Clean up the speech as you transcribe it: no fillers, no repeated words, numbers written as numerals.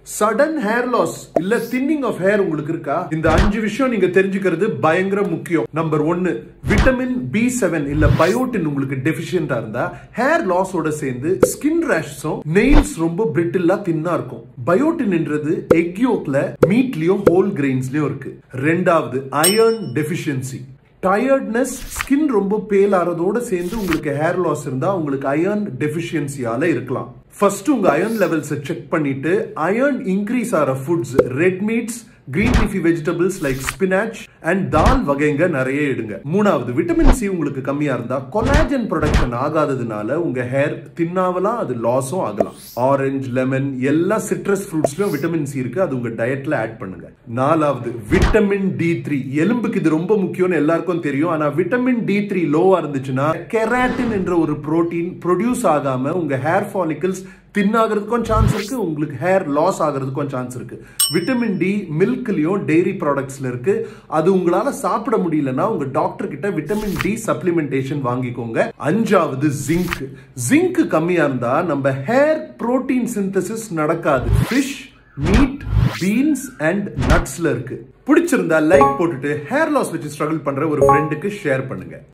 Sudden hair loss இல்ல thinning of hair உங்களுக்கு இருக்கா? இந்த 5 விஷயம் நீங்க தெரிஞ்சுக்கிறது பயங்கர முக்கியம். நம்பர் 1, விட்டமின் B7 இல்ல பயோட்டின் உங்களுக்கு டெஃபிஷியன்ட்டா இருந்தா ஹேர் லாஸோட சேர்ந்து ஸ்கின் ரேஷஸும் நெயில்ஸ் ரொம்ப பிரிட்டிலா தின்னா இருக்கும். பயோட்டின்ன்றது எக் யோக்ல மீட்லயும் ஹோல் கிரெயின்ஸ்லயும் இருக்கு. ரெண்டாவது, அயர்ன் டெஃபிஷியன்சி. டயர்ட்னஸ், ஸ்கின் ரொம்ப பேல் ஆறதோட சேர்ந்து உங்களுக்கு ஹேர் லாஸ் இருந்தா உங்களுக்கு அயர்ன் டெஃபிஷியன்சியால இருக்கலாம். ஃபர்ஸ்ட் உங்க அயர்ன் லெவல்ஸ் செக் பண்ணிட்டு அயர்ன் இன்க்ரீஸ் ஆற foods, red meats, green leafy vegetables like spinach and dal வகைங்க நிறைய எடுங்க. மூணாவது, விட்டமின் சி உங்களுக்கு கம்மியா இருந்தா கொலாஜன் ப்ரொடக்ஷன் ஆகாததுனால உங்க ஹேர் தின்னாவலாம், அது லாஸும் ஆகலாம். ஆரஞ்சு, லெமன் எல்லா சிட்ரஸ் ஃப்ரூட்ஸ்லயும் விட்டமின் சி இருக்கு, அது உங்க டயட்ல ஆட் பண்ணுங்க. நாலாவது, விட்டமின் D3. எலும்புக்கு இது ரொம்ப முக்கியம்னு எல்லாருக்கும் தெரியும். ஆனா விட்டமின் D3 லோவா இருந்துச்சுன்னா கெராட்டின் என்ற ஒரு புரோட்டீன் ப்ரொடியூஸ் ஆகாம உங்க ஹேர் ஃபாலிகல்ஸ் தின்னாகிறதுக்கும் சான்ஸ் இருக்கு, உங்களுக்கு ஹேர் லாஸ் ஆகிறதுக்கும் சான்ஸ் இருக்கு. விட்டமின் டி மில்க்லயும் டெய்ரி ப்ராடக்ட்ஸ்ல இருக்கு. அது உங்களால சாப்பிட முடியலன்னா உங்க டாக்டர் கிட்ட விட்டமின் டி சப்ளிமெண்டேஷன் வாங்கிக்கோங்க. அஞ்சாவது, ஜிங்க். ஜிங்க் கம்மியா இருந்தா நம்ம ஹேர் புரோட்டீன் சிந்தசிஸ் நடக்காது. ஃபிஷ், மீட், பீன்ஸ் அண்ட் நட்ஸ்ல இருக்கு. பிடிச்சிருந்தா லைக் போட்டுட்டு ஹேர் லாஸ் வச்சு ஸ்ட்ரகிள் பண்ற ஒரு ஃப்ரெண்டுக்கு ஷேர் பண்ணுங்க.